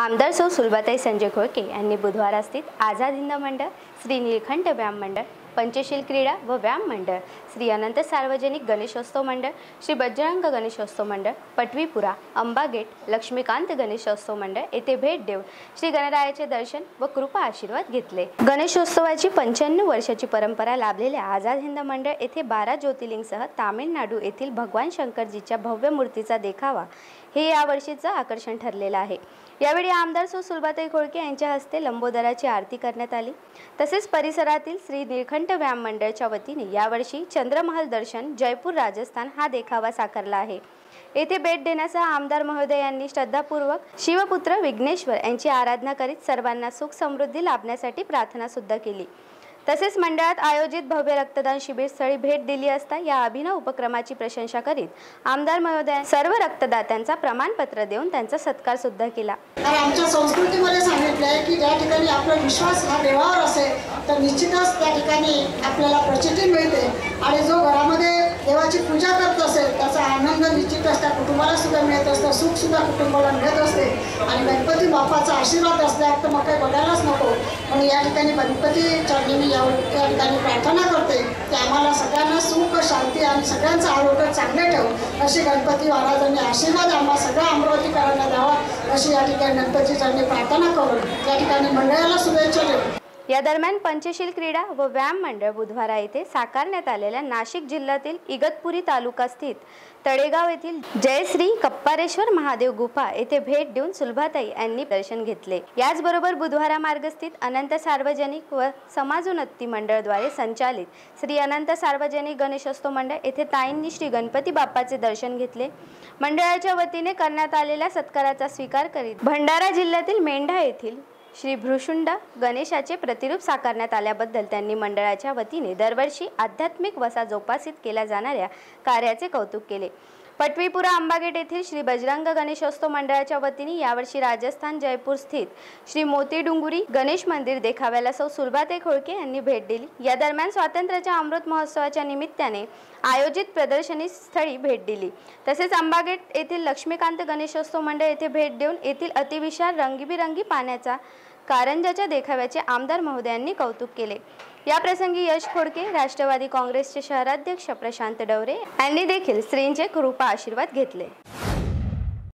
आमदार सौ सुलभाताई संजय खोळके यांनी बुधवार स्थित आझाद हिंद मंडळ, श्री नीलकंठ व्यायाम मंडळ, पंचशील क्रीडा व व्यायाम मंडळ, श्री अनंत सार्वजनिक गणेशोत्सव मंडळ, श्री बजरंग गणेशोत्सव मंडळ, पटवीपुरा, अंबागेट, लक्ष्मीकांत गणेशोत्सव मंडळ येथे भेट देऊन श्री गणरायाचे दर्शन व कृपा आशीर्वाद घेतले। गणेशोत्सवाची 95 वर्षाची परंपरा लाभलेल्या आझाद हिंद मंडळ येथे 12 ज्योतिर्लिंगसह तामिळनाडू येथील भगवान शंकरजीच्या भव्य मूर्तीचा देखावा हे यावर्षीचं आकर्षण ठरलेलं आहे। यावेळी आमदार सौ सुलभाताई खोळके यांच्या हस्ते लंबोदराची आरती करण्यात आली। तसेच परिसरातील श्री नीलकंठ व्यायाम मंडळाच्या वतीने यावर्षी चंद्रमहल दर्शन जयपूर राजस्थान हा देखावा साकारला आहे। येथे भेट देण्यासह आमदार महोदय यांनी श्रद्धापूर्वक शिवपुत्र विघ्नेश्वर यांची आराधना करीत सर्वांना सुख समृद्धी लाभण्यासाठी प्रार्थना सुद्धा केली। तसेच मंडळात आयोजित भव्य रक्तदान शिबिर स्थळी भेट दिली असता या अभिनव उपक्रमाची प्रशंसा करीत आमदार महोदय सर्व रक्तदात्यांचा प्रमाणपत्र देऊन त्यांचा सत्कार सुद्धा केला। आमच्या संस्कृतीमध्ये सांगितले आहे की ज्या ठिकाणी आपला विश्वास हा देवावर असेल तर निश्चितच त्या ठिकाणी आपल्याला प्रचिती मिळते आणि जो घरामध्ये देवाची पूजा करत असेल त्याचा आनंद निश्चितच त्या कुटुंबाला सुद्धा मिळत असतो, सुख सुद्धा कुटुंबाला मिळत असते आणि गणपती बाप्पाचा आशीर्वाद असल्यावर तर मग काही बघायलाच नको। म्हणून या ठिकाणी गणपती चरणी मी या ठिकाणी प्रार्थना करते की आम्हाला सगळ्यांना सुख शांती आणि सगळ्यांचं आरोग्य चांगले ठेव अशी गणपती महाराजांनी आशीर्वाद आम्हाला सगळ्या अमरावतीकरांना द्यावा अशी या ठिकाणी गणपती चरणी प्रार्थना करून या ठिकाणी मंडळाला शुभेच्छा देऊ। या दरम्यान पंचशील क्रीडा व व्यायाम मंडळ बुधवार येथे साकारण्यात आलेल्या नाशिक जिल्ह्यातील इगतपुरी तालुका स्थित तळेगाव येथील जयश्री कप्पारेश्वर महादेव गुफा येथे भेट देऊन सुलभाताई यांनी दर्शन घेतले। याचबरोबर बुधवार मार्ग स्थित अनंत सार्वजनिक व समाजोन्नती मंडळद्वारे संचालित श्री अनंत सार्वजनिक गणेशोत्सव मंडळ येथे ताईंनी श्री गणपती बाप्पाचे दर्शन घेतले। मंडळाच्या वतीने करण्यात आलेल्या सत्काराचा स्वीकार करीत भंडारा जिल्ह्यातील मेंढा येथील श्री भृशुंड गणेशाचे प्रतिरूप साकारण्यात आल्याबद्दल त्यांनी मंडळाच्या वतीने दरवर्षी आध्यात्मिक वसा जोपासित केल्या जाणाऱ्या कार्याचे कौतुक केले। पटवीपुरा अंबागेट येथील श्री बजरंग गणेशोत्सव मंडळाच्या वतीने यावर्षी राजस्थान जयपूर स्थित श्री मोती डुंगुरी गणेश मंदिर देखाव्याला सौ सुलभाताई खोळके यांनी भेट दिली। या दरम्यान स्वातंत्र्याच्या अमृत महोत्सवाच्या निमित्ताने आयोजित प्रदर्शनी स्थळी भेट दिली। तसेच अंबागेट येथील लक्ष्मीकांत गणेशोत्सव मंडळ येथे भेट देऊन येथील अतिविशाल रंगीबिरंगी पाण्याचा कारंजाच्या देखाव्याचे आमदार महोदयांनी कौतुक केले। या प्रसंगी यश खोडके, राष्ट्रवादी काँग्रेसचे शहराध्यक्ष प्रशांत डवरे यांनी देखील श्रींचे कृपा आशीर्वाद घेतले।